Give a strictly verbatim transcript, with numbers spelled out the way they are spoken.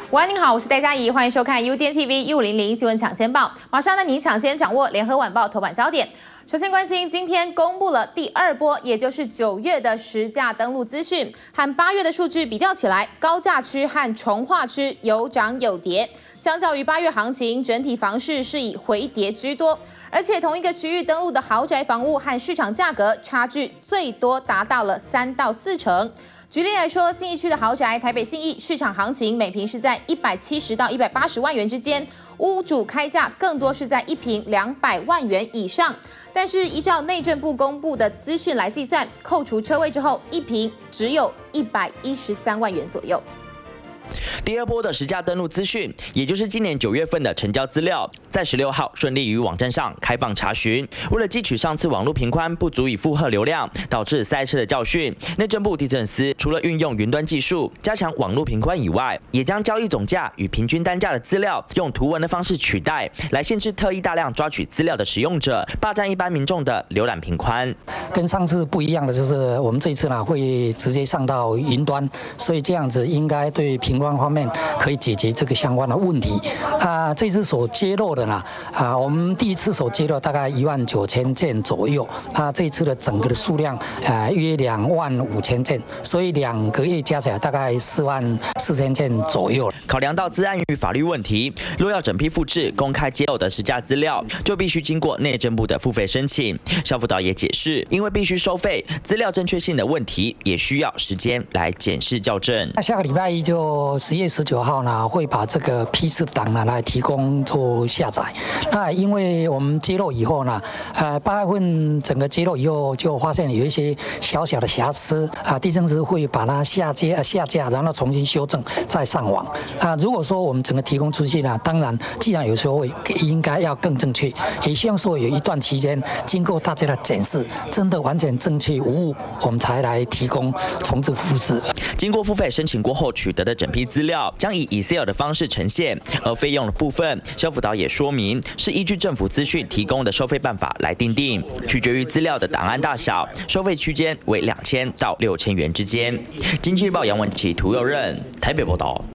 晚安，您好，我是戴嘉怡，欢迎收看 U D N T V 一五零零新闻抢先报。马上带您抢先掌握联合晚报头版焦点。首先关心，今天公布了第二波，也就是九月的实价登录资讯，和八月的数据比较起来，高价区和重划区有涨有跌。相较于八月行情，整体房市是以回跌居多。 而且同一个区域登录的豪宅房屋和市场价格差距最多达到了三到四成。举例来说，信义区的豪宅台北信义市场行情每坪是在一百七十到一百八十万元之间，屋主开价更多是在一坪两百万元以上。但是依照内政部公布的资讯来计算，扣除车位之后，一坪只有一百一十三万元左右。 第二波的实价登录资讯，也就是今年九月份的成交资料，在十六号顺利于网站上开放查询。为了汲取上次网络频宽不足以负荷流量，导致塞车的教训，内政部地政司除了运用云端技术加强网络频宽以外，也将交易总价与平均单价的资料用图文的方式取代，来限制特意大量抓取资料的使用者，霸占一般民众的浏览频宽。 跟上次不一样的就是，我们这一次呢会直接上到云端，所以这样子应该对频宽方面 可以解决这个相关的问题。啊，这次所揭露的呢，啊，我们第一次所揭露大概一万九千件左右。那这一次的整个的数量，啊，约两万五千件，所以两个月加起来大概四万四千件左右。 考量到资安与法律问题，若要整批复制公开揭露的实价资料，就必须经过内政部的付费申请。肖辅导也解释，因为必须收费，资料正确性的问题也需要时间来检视校正。 那下个礼拜一就十月十九号呢，会把这个批次档呢来提供做下载。那因为我们揭露以后呢，呃，八月份整个揭露以后就发现有一些小小的瑕疵啊，地政司会把它下接呃下架，然后重新修正再上网。啊，如果说我们整个提供出去呢，当然既然有时候会应该要更正确，也希望说有一段期间经过大家的检视，真的完全正确无误，我们才来提供重置复制。 经过付费申请过后取得的整批资料，将以 Excel 的方式呈现，而费用的部分，肖辅导也说明是依据政府资讯提供的收费办法来订定，取决于资料的档案大小，收费区间为两千到六千元之间。经济日报杨文琪、涂佑任台北报道。